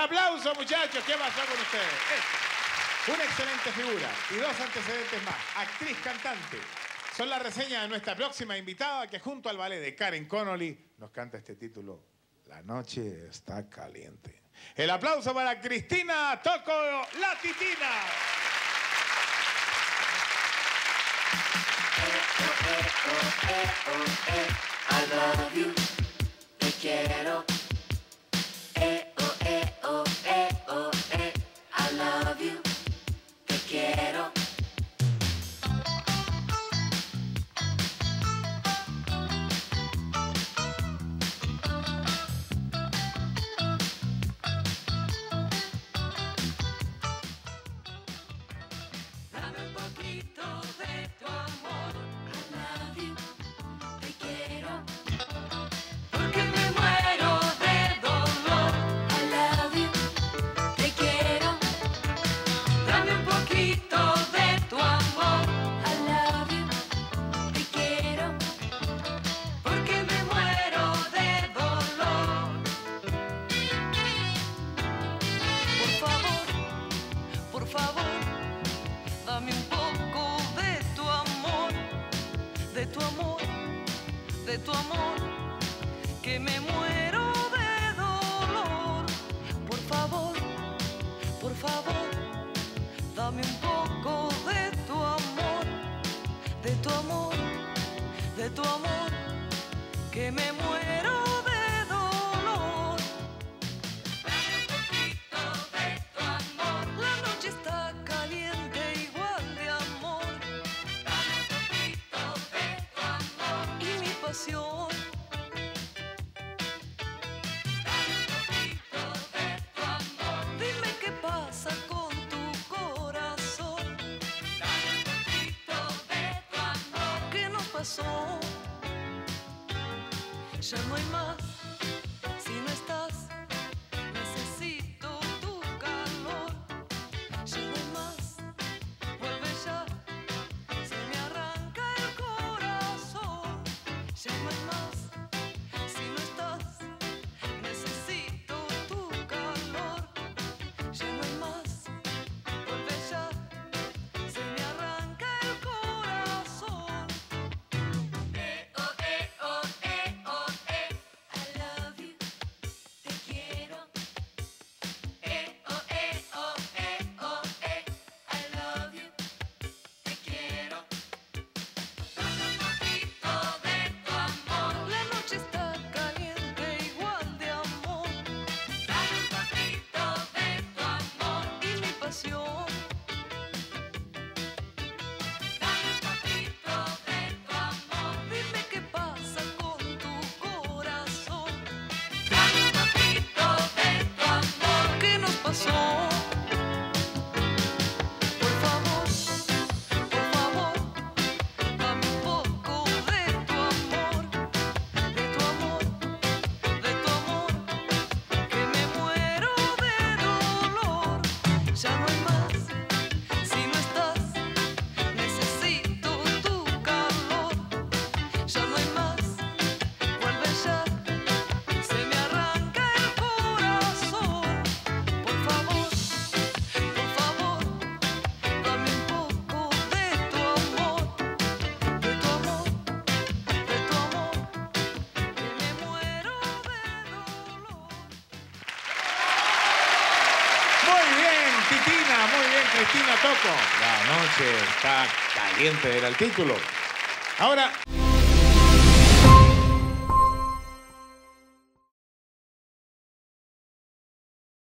aplauso, muchachos. ¿Qué pasó con ustedes? Una excelente figura y dos antecedentes más. Actriz, cantante. Son la reseña de nuestra próxima invitada que junto al ballet de Karen Connolly nos canta este título, La noche está caliente. El aplauso para Cristina Tocco, la Titina. I love you, te quiero. I love you, te quiero. Dame un poquito de tu amor. I love you, te quiero. Porque me muero de dolor. I love you, te quiero. Dame un poquito de tu amor. I love you, te quiero. Porque me muero de dolor. Por favor, dame un poco de tu amor, de tu amor, de tu amor, que me muero de dolor. Por favor, dame un poco de tu amor, de tu amor, de tu amor, que me muero de dolor. Dame un poquito de tu amor. La noche está caliente igual de amor. Dame un poquito de tu amor. Y mi pasión. Dame un poquito de tu amor. Dime qué pasa con tu corazón. Dame un poquito de tu amor. ¿Qué nos pasó? Ya no hay más. Si no estás, necesito tu calor. Ya no hay más. Vuelve ya. Se me arranca el corazón. Ya no hay más. Si no estás, necesito tu calor. Ya no hay más. Vuelve ya. Se me arranca el corazón. I love you, te quiero. I love you, te quiero. Dame un poquito de tu amor. La noche está caliente igual de amor. Dame un poquito de tu amor. Y mi pasión. Dame un poquito de tu amor. Dime qué pasa con tu corazón. Dame un poquito de tu amor. ¿Qué nos pasó? Por favor, dame un poco de tu amor, de tu amor, de tu amor, que me muero de dolor. Ya no hay más, si no estás, necesito tu calor. Ya no hay más, vuelve ya, se me arranca el corazón. Por favor, dame un poco de tu amor, de tu amor, de tu amor, que me muero de dolor. Muy bien, Titina, muy bien, Cristina Tocco. La noche está caliente, era el título. Ahora...